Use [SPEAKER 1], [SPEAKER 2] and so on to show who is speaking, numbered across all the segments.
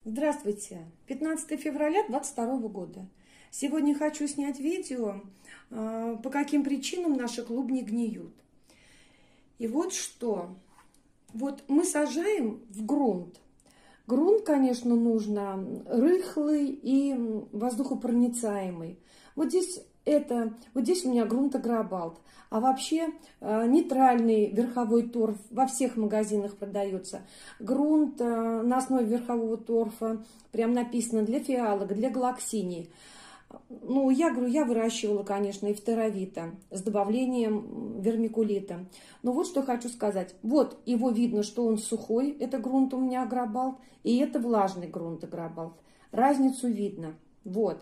[SPEAKER 1] Здравствуйте! 15 февраля 2022 года. Сегодня хочу снять видео, по каким причинам наши клубни гниют. И вот что. Вот мы сажаем в грунт. Грунт, конечно, нужно рыхлый и воздухопроницаемый. Вот здесь у меня грунт Агробалт. А вообще нейтральный верховой торф во всех магазинах продается. Грунт на основе верхового торфа, прям написано для фиалок, для галаксиний. Ну, я выращивала, конечно, и фторовита с добавлением вермикулита. Но вот что хочу сказать. Вот его видно, что он сухой, это грунт у меня Агробалт, и это влажный грунт Агробалт. Разницу видно. Вот.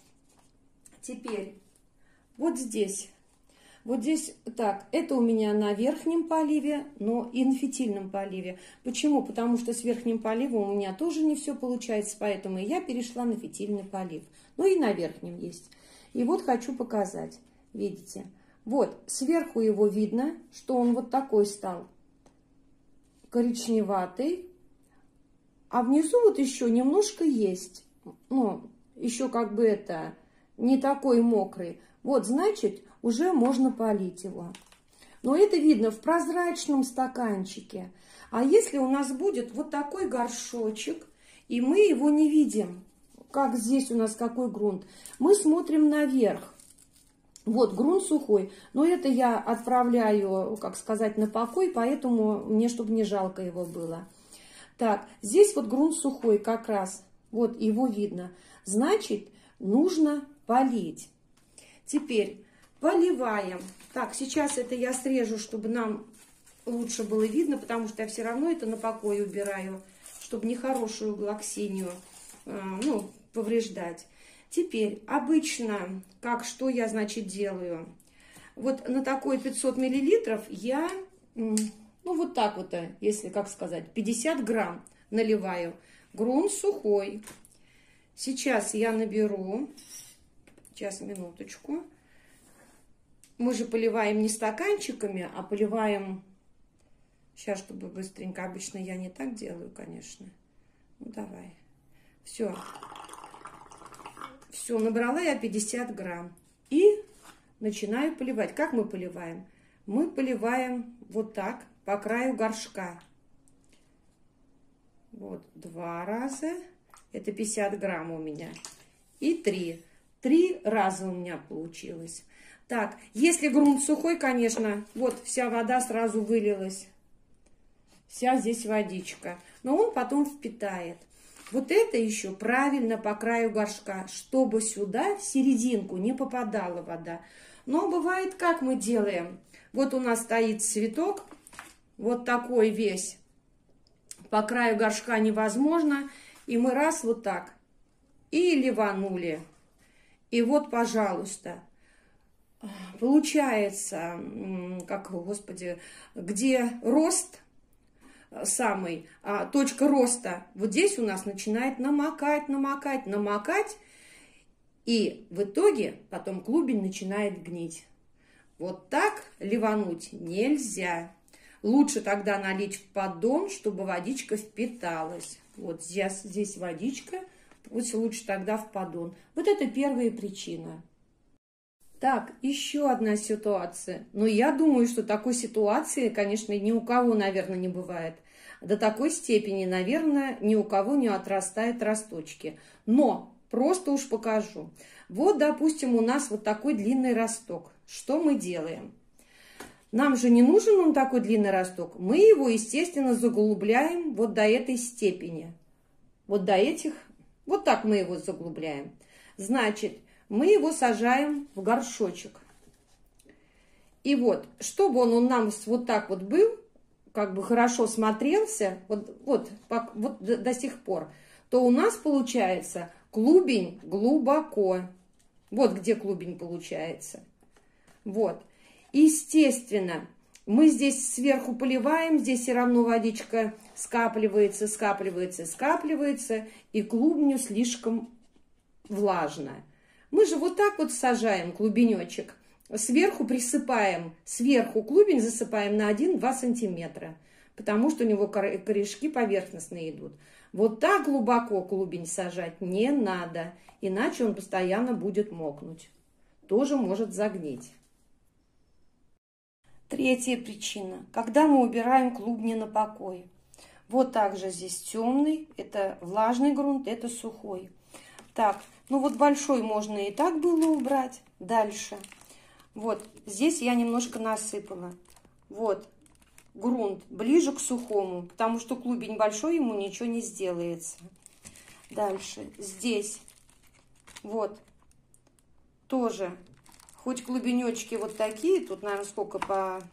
[SPEAKER 1] Теперь, вот здесь, так, это у меня на верхнем поливе, но и на фитильном поливе. Почему? Потому что с верхним поливом у меня тоже не все получается, поэтому я перешла на фитильный полив. Ну и на верхнем есть. И вот хочу показать, видите, вот сверху его видно, что он вот такой стал, коричневатый, а внизу вот еще немножко есть, ну, еще как бы это, не такой мокрый. Вот, значит, уже можно полить его. Но это видно в прозрачном стаканчике. А если у нас будет вот такой горшочек, и мы его не видим, как здесь у нас какой грунт, мы смотрим наверх. Вот, грунт сухой, но это я отправляю, как сказать, на покой, поэтому мне, чтобы не жалко его было. Так, здесь вот грунт сухой как раз, вот его видно. Значит, нужно полить. Теперь поливаем. Так, сейчас это я срежу, чтобы нам лучше было видно, потому что я все равно это на покой убираю, чтобы нехорошую галаксинию, повреждать. Теперь обычно, что я, значит, делаю? Вот на такой 500 миллилитров я, вот так вот, если, как сказать, 50 грамм наливаю. Грунт сухой. Сейчас я наберу. Сейчас, минуточку. Мы же поливаем не стаканчиками, а поливаем... Сейчас, чтобы быстренько. Обычно я не так делаю, конечно. Ну, давай. Все. Все, набрала я 50 грамм. И начинаю поливать. Как мы поливаем? Мы поливаем вот так, по краю горшка. Вот, 2 раза. Это 50 грамм у меня. И 3. 3 раза у меня получилось. Так, если грунт сухой, конечно, вот вся вода сразу вылилась. Вся здесь водичка. Но он потом впитает. Вот это еще правильно по краю горшка, чтобы сюда, в серединку, не попадала вода. Но бывает, как мы делаем. Вот у нас стоит цветок, вот такой весь. По краю горшка невозможно. И мы раз вот так и ливанули. И вот, пожалуйста, получается, где рост самый, точка роста, вот здесь у нас начинает намокать. И в итоге потом клубень начинает гнить. Вот так ливануть нельзя. Лучше тогда налить в поддон, чтобы водичка впиталась. Вот здесь водичка. Пусть лучше тогда в поддон. Вот это первая причина. Так, еще одна ситуация. Но я думаю, что такой ситуации, конечно, ни у кого, наверное, не бывает. До такой степени, наверное, ни у кого не отрастают росточки. Но просто уж покажу. Вот, допустим, у нас вот такой длинный росток. Что мы делаем? Нам же не нужен он такой длинный росток. Мы его, естественно, заглубляем вот до этой степени. Вот до этих. Вот так мы его заглубляем. Значит, мы его сажаем в горшочек. И вот, чтобы он у нас вот так вот был, как бы хорошо смотрелся, вот до сих пор, то у нас получается клубень глубоко. Вот где клубень получается. Вот. Естественно, мы здесь сверху поливаем, здесь все равно водичка скапливается, и клубню слишком влажно. Мы же вот так вот сажаем клубенечек, сверху присыпаем, сверху клубень засыпаем на 1-2 сантиметра, потому что у него корешки поверхностные идут. Вот так глубоко клубень сажать не надо, иначе он постоянно будет мокнуть. Тоже может загнить. Третья причина. Когда мы убираем клубни на покой. Вот также здесь темный, это влажный грунт, это сухой. Так, ну вот большой можно и так было убрать. Дальше. Вот, здесь я немножко насыпала. Вот, грунт ближе к сухому, потому что клубень большой, ему ничего не сделается. Дальше, здесь, вот, тоже, хоть клубенечки вот такие, тут, наверное, сколько, по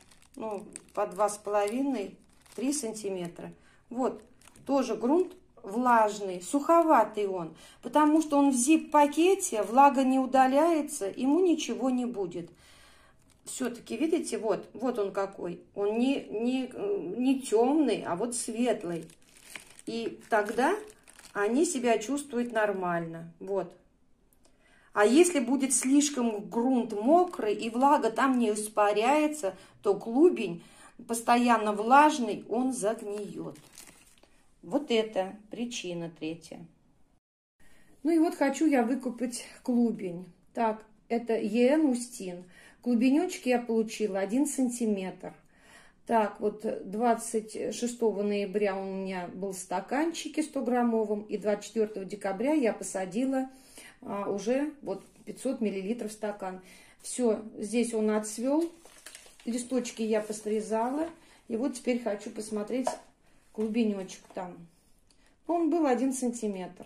[SPEAKER 1] 2,5-3 сантиметра. Вот, тоже грунт влажный, суховатый он, потому что он в зип-пакете, влага не удаляется, ему ничего не будет. Все-таки, видите, вот он какой. Он не темный, а вот светлый. И тогда они себя чувствуют нормально. Вот. А если будет слишком грунт мокрый и влага там не испаряется, то клубень постоянно влажный, он загниет. Вот это причина третья. Ну и вот хочу я выкупать клубень. Так, это ЕН Устин. Клубенечки я получила 1 сантиметр. Так, вот 26 ноября у меня был в стаканчике 100-граммовом, и 24 декабря я посадила уже вот 500 миллилитров стакан. Все, здесь он отцвел, листочки я посрезала, и вот теперь хочу посмотреть клубенечек там. Он был 1 сантиметр.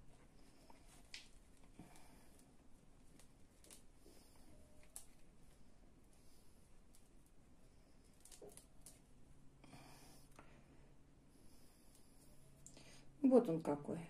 [SPEAKER 1] Вот он какой.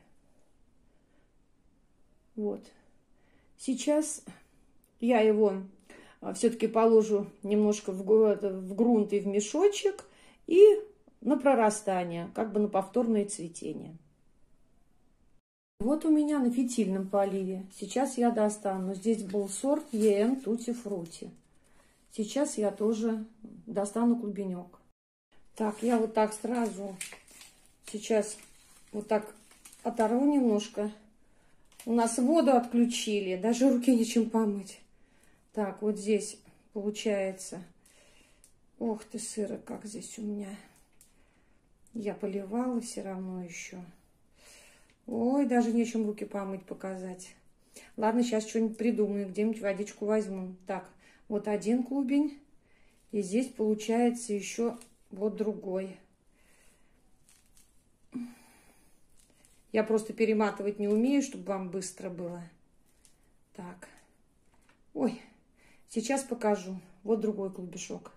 [SPEAKER 1] Вот. Сейчас я его все-таки положу немножко в грунт и в мешочек и на прорастание, как бы на повторное цветение. Вот у меня на фитильном поливе. Сейчас я достану. Здесь был сорт ЕН Тути Фрути. Сейчас я тоже достану клубенек. Так, я вот так сразу сейчас вот так оторву немножко. У нас воду отключили, даже руки нечем помыть. Так, вот здесь получается. Ох ты, сыро, как здесь у меня. Я поливала все равно еще. Ой, даже нечем руки помыть, показать. Ладно, сейчас что-нибудь придумаю, где-нибудь водичку возьму. Так, вот один клубень. И здесь получается еще вот другой. Я просто перематывать не умею, чтобы вам быстро было. Так. Ой, сейчас покажу. Вот другой клубешок.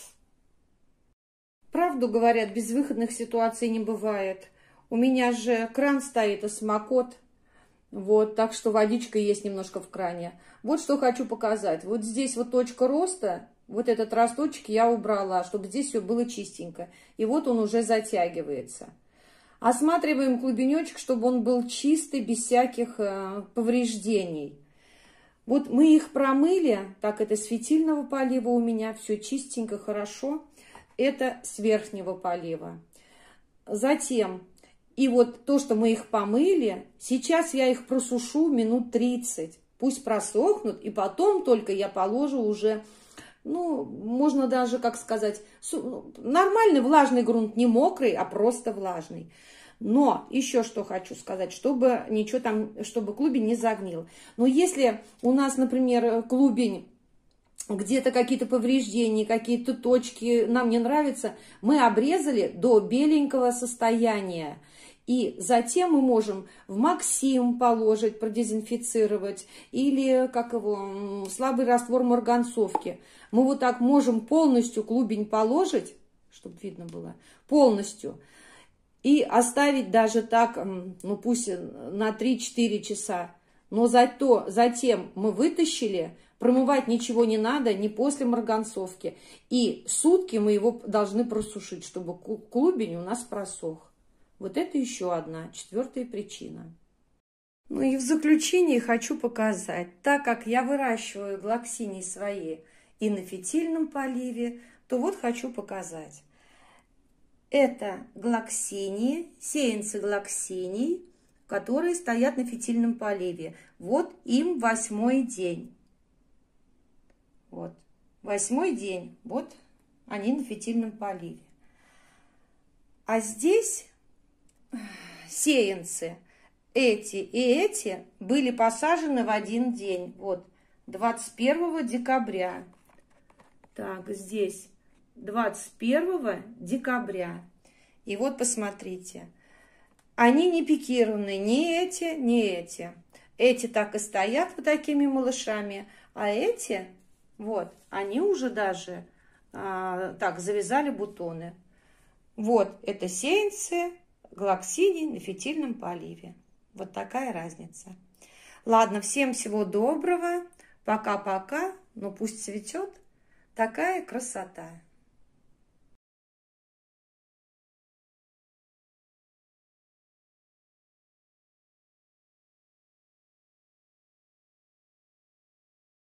[SPEAKER 1] Правду говорят, безвыходных ситуаций не бывает. У меня же кран стоит, осмокот. Вот, так что водичка есть немножко в кране. Вот что хочу показать. Вот здесь вот точка роста, вот этот росточек я убрала, чтобы здесь все было чистенько. И вот он уже затягивается. Осматриваем клубенечек, чтобы он был чистый, без всяких повреждений. Вот мы их промыли, так это с фитильного полива у меня, все чистенько, хорошо. Это с верхнего полива. Затем, и вот то, что мы их помыли, сейчас я их просушу минут 30. Пусть просохнут, и потом только я положу уже, ну, можно даже, как сказать, нормальный влажный грунт, не мокрый, а просто влажный. Но еще что хочу сказать, чтобы ничего там, чтобы клубень не загнил. Но если у нас, например, клубень, где-то какие-то повреждения, какие-то точки нам не нравятся, мы обрезали до беленького состояния. И затем мы можем в Максим положить, продезинфицировать, или, как его, слабый раствор марганцовки. Мы вот так можем полностью клубень положить, чтобы видно было, полностью, и оставить даже так, ну пусть на 3-4 часа. Но затем мы вытащили, промывать ничего не надо, не после марганцовки. И сутки мы его должны просушить, чтобы клубень у нас просох. Вот это еще одна, 4-я причина. Ну и в заключение хочу показать, так как я выращиваю глоксинии свои и на фитильном поливе, то вот хочу показать. Это глоксинии, сеянцы глоксиний, которые стоят на фитильном поливе. Вот им 8-й день. Вот, 8-й день. Вот они на фитильном поливе. А здесь сеянцы, эти и эти, были посажены в один день. Вот, 21 декабря. Так, здесь 21 декабря. И вот посмотрите. Они не пикированы, ни эти, ни эти. Эти так и стоят вот такими малышами, а эти, вот, они уже даже так завязали бутоны. Вот, это сеянцы глоксиний на фитильном поливе. Вот такая разница. Ладно, всем всего доброго. Пока-пока. Ну пусть цветет. Такая красота.